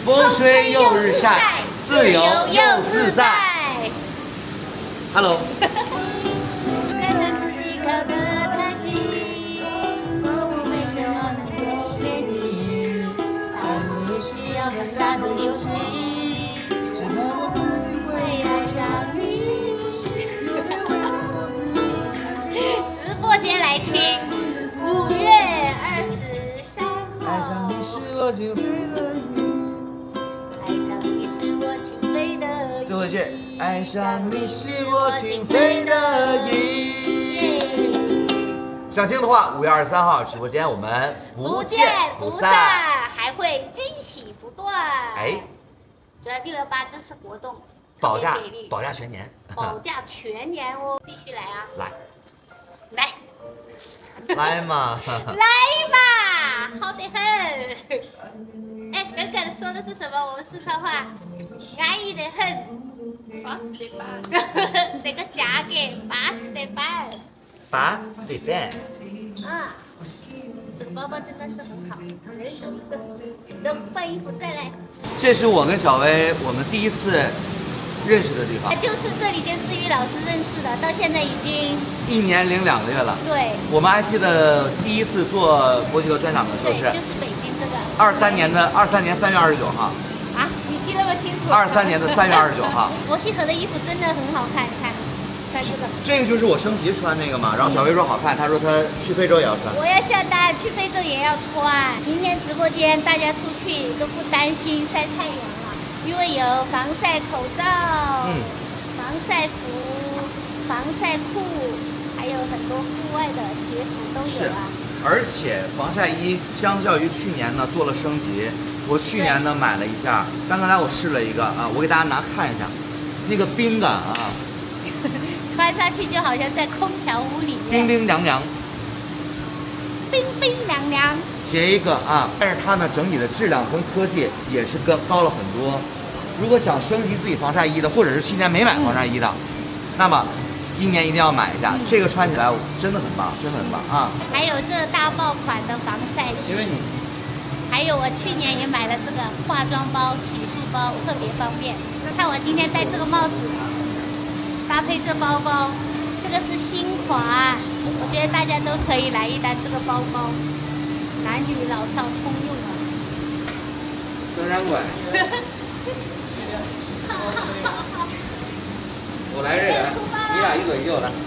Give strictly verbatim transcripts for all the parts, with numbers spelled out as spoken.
风吹又日晒，自由又自在。Hello。 直播间来听五月二十三号。爱上你是我情非得已。爱上你是我情非得已。 最后一句，爱上你是我情非得已。想听的话，五月二十三号直播间我们不见不散， 还会惊喜不断。 哎， 主要六幺八这次活动保价保价全年， 保价全年哦，必须来啊！ 来来来嘛， 来吧，好得很。哎，耿耿说的是什么？我们四川话，安逸得很，巴适的板，这个价格巴适的板， 巴适的板。 啊，这个包包真的是很好，人手一个。等换衣服再来。 这是我跟小薇我们第一次认识的地方， 就是这里跟思雨老师认识的，到现在已经一年零两个月了。 对， 我们还记得第一次做国际和专场的时候是， 就是北京这个二三年的二三年三月二十九号。 啊，你记那么清楚？ 二三年的三月二十九号。 国际和的衣服真的很好看，看，看这个。 这个就是我升级穿那个嘛，然后小薇说好看，她说她去非洲也要穿。 我要下单，去非洲也要穿。明天直播间大家出去都不担心晒太阳了，因为有防晒口罩。嗯。防晒服、防晒裤，还有很多户外的鞋服都有啊。 而且防晒衣相较于去年呢做了升级。我去年呢买了一下，刚刚才我试了一个啊，我给大家拿看一下，那个冰感啊， 穿上去就好像在空调屋里面， 冰冰凉凉， 冰冰凉凉。 截一个啊，但是它呢整体的质量跟科技也是更高了很多。如果想升级自己防晒衣的，或者是去年没买防晒衣的，嗯、那么今年一定要买一下，嗯、这个穿起来真的很棒，真的很棒啊！ 还有这大爆款的防晒衣， 因为你， 还有我去年也买了这个化妆包、洗漱包，特别方便。看我今天戴这个帽子，搭配这包包，这个是新款，我觉得大家都可以来一单这个包包，男女老少通用啊。 登山馆。 好好好好， 我来这人，你俩一左一右的。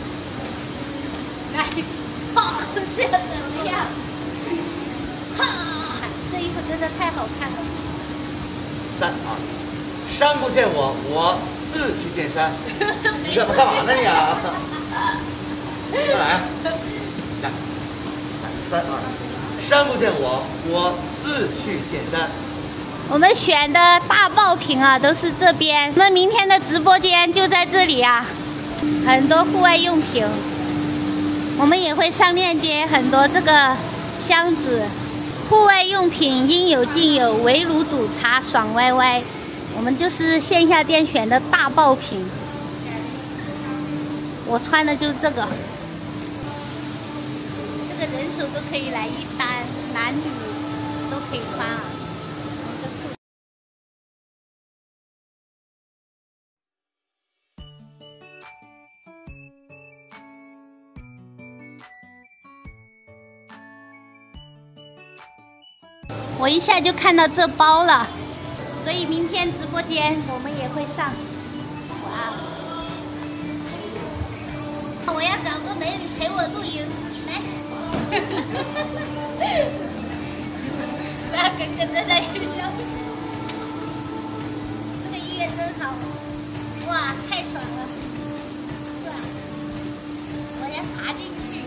来，好，是怎么样？哈，这衣服真的太好看了。 三二，山不见我，我自去见山。你干嘛干嘛呢你啊？再来，来，三二，山不见我，我自去见山。 我们选的大爆品啊，都是这边。那明天的直播间就在这里啊，很多户外用品。我们也会上链接很多这个箱子，户外用品应有尽有，围炉煮茶爽歪歪。我们就是线下店选的大爆品。我穿的就是这个，这个人手都可以来一单，男女都可以穿啊。我一下就看到这包了，所以明天直播间我们也会上。哇！我要找个美女陪我录影，来。那耿耿在那里笑。这个音乐真好，哇，太爽了！是吧？我要爬进去，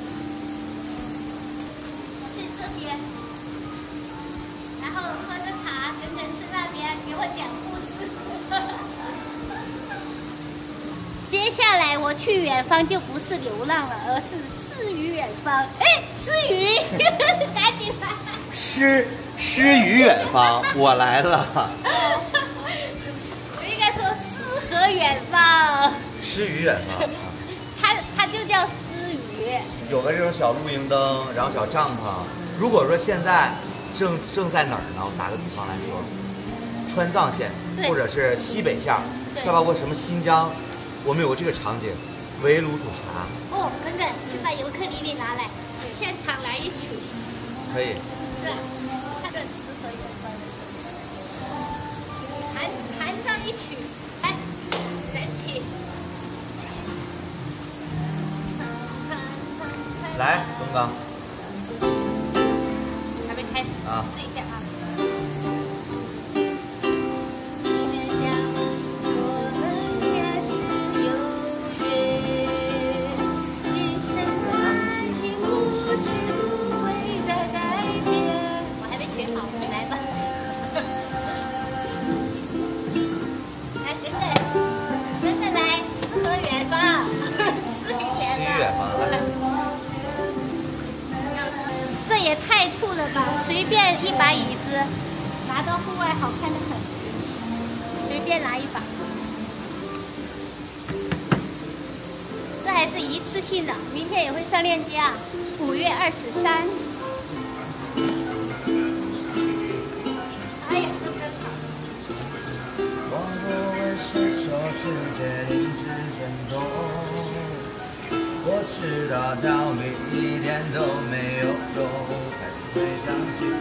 睡这边。然后喝着茶，耿耿去那边给我讲故事。接下来我去远方就不是流浪了，而是诗与远方。哎，诗与，赶紧来！ 诗诗与远方，我来了。 我应该说诗和远方。 诗与远方。 它它就叫诗与。 有个这种小露营灯，然后小帐篷。如果说现在正正在哪儿呢？我打个比方来说，川藏线或者是西北线，再包括什么新疆，我们有这个场景，围炉煮茶。 哦，等等，去把尤克里里拿来，现场来一曲。 可以。 对，那个诗和远方。弹弹上一曲，来，人起。 来，东刚。 还没开始， 啊， 试一下啊。这也太酷了吧！随便一把椅子，拿到户外好看的很。随便拿一把，这还是一次性的，明天也会上链接啊！五月二十三。哎呀，这么吵！ 光不为是说世界一直震动。我知道逃避一点都没有用，还是会相信，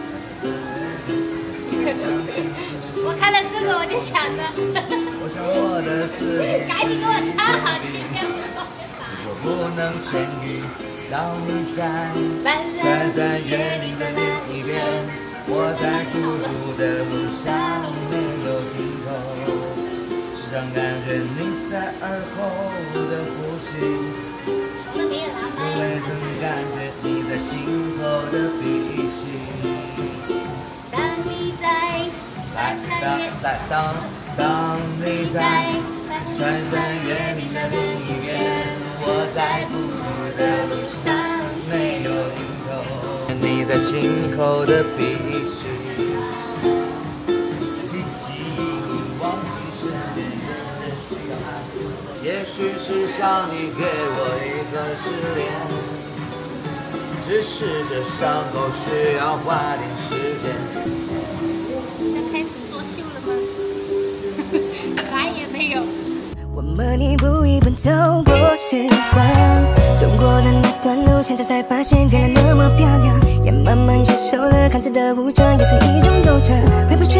我看到这个我就想着， 我想我的思念， 赶紧给我唱好听点。 我不能痊愈，当你在穿山越岭的另一边，我在孤独的路上没有尽头，时常感觉你在耳后的呼吸。我未曾感觉你在心头的鼻息。 当你在来当来当当你在穿山越岭的另一边，我在孤独的路上没有尽头，你在心口的鼻息。记忆忘记身边人人需要爱，也许是上帝给我一个失恋，只是这伤口需要花点时间。 要开始作秀了吗？啥也没有。 我们一步一步走过时光，走过的那段路，现在才发现原来那么漂亮，也慢慢接受了看似的武装也是一种斗争，会不